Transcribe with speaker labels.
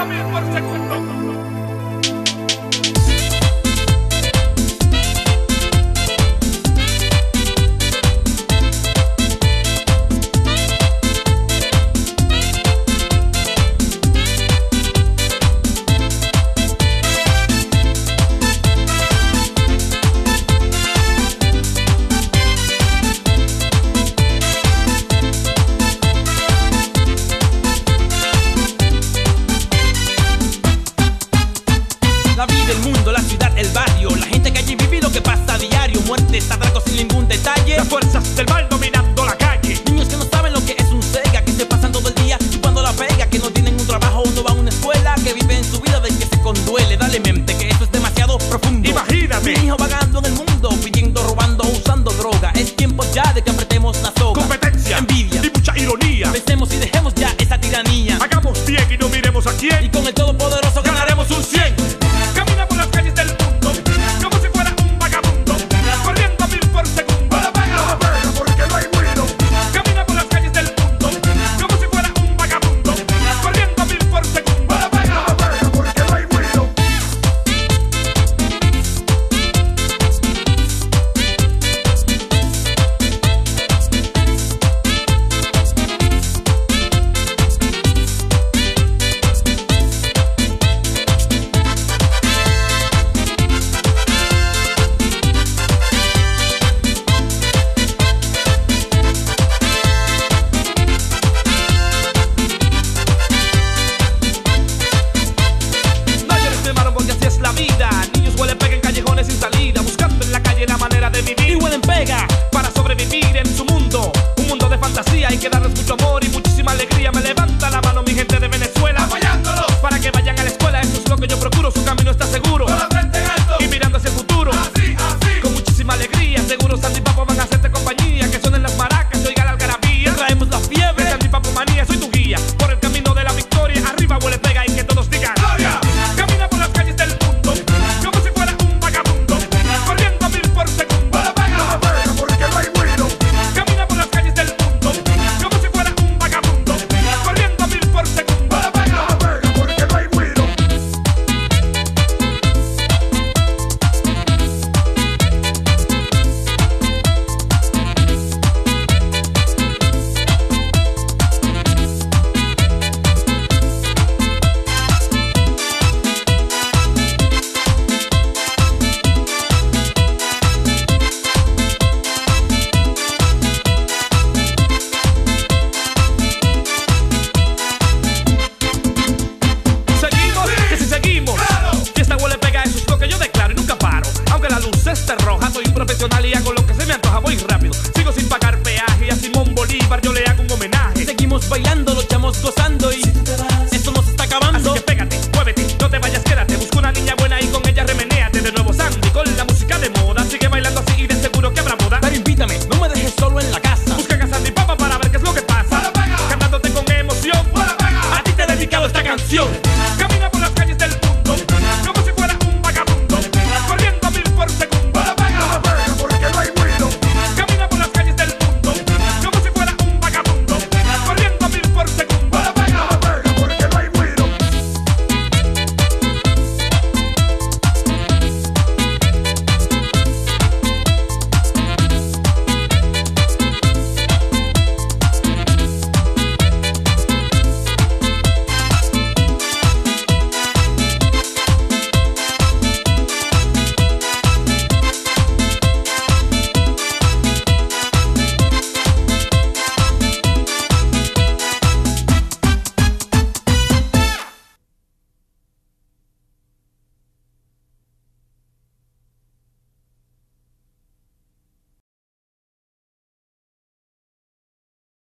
Speaker 1: 1000 por segundo.
Speaker 2: La vida, el mundo, la ciudad, el barrio, la gente que allí vive y lo que pasa a diario. Muertes, atracos sin ningún detalle.
Speaker 1: Las fuerzas del mal dominando la calle.
Speaker 2: Niños que no saben lo que es un Sega, que se pasan todo el día chupando la pega, que no tienen un trabajo o no van a una escuela, que viven su vida de que se conduele. Dale mente, que eso es demasiado profundo.
Speaker 1: Imagínate.
Speaker 2: Mi hijo vagando en el mundo, pidiendo, robando, usando droga. Es tiempo ya de que apretemos la soga.
Speaker 1: Competencia,
Speaker 2: envidia
Speaker 1: y mucha ironía.
Speaker 2: Pensemos y dejemos ya esa tiranía.
Speaker 1: Hagamos bien y no miremos a quién.
Speaker 2: Y con el Todopoderoso ganaremos un 100.
Speaker 1: Camina por las calles del mundo como si fuera un vagabundo, corriendo a 1000 por segundo. No la pega porque no hay ruido. Camina por las calles del mundo como si fuera un vagabundo, corriendo a 1000 por segundo. No la pega porque no hay ruido. La vida, niños huelen pega en callejones sin salida, buscando en la calle la manera de vivir.
Speaker 2: Y huelen pega
Speaker 1: para sobrevivir en su mundo, un mundo de fantasía. Hay que darles mucho amor y muchísima alegría. Me levanta la mano mi gente de Venezuela, apoyándolos para que vayan a la escuela. Eso es lo que yo procuro, su camino está seguro, con la frente en alto y mirando hacia el futuro. Así, así, con muchísima alegría. Seguro Sandy y Papo van a hacerte compañía, que suenen las maracas y oiga la algarabía.
Speaker 2: traemos la fiebre.
Speaker 1: Sandy y Papo manía, soy tu guía por el camino de la victoria. Arriba huele pega y que todos digan ¡Gloria! Camina por las calles del mundo como si fuera un vagabundo, corriendo a 1000 por segundo. No la pega porque no hay ruido. Camina por las calles del mundo como si fuera un vagabundo, corriendo a 1000 por segundo. No la pega porque no hay ruido. Seguimos, que si seguimos, fiesta huele pega, eso es lo que yo declaro y nunca paro. Aunque la luz esté roja, soy un profesional y hago lo que se me antoja, voy rápido. Sigo sin pagar peaje y a Simón Bolívar yo le hago un homenaje.
Speaker 2: Seguimos bailando, lo echamos gozando y esto nos está acabando.
Speaker 1: Así que pégate, muévete, no te vayas, quédate. Busca una niña buena y con ella remenéate. De nuevo Sandy con la música de moda, sigue bailando así y de seguro que habrá boda.
Speaker 2: Dale, invítame, no me dejes solo en la casa.
Speaker 1: Busca a Sandy Papa para ver qué es lo que pasa. Cantándote con emoción, a ti te he dedicado esta canción.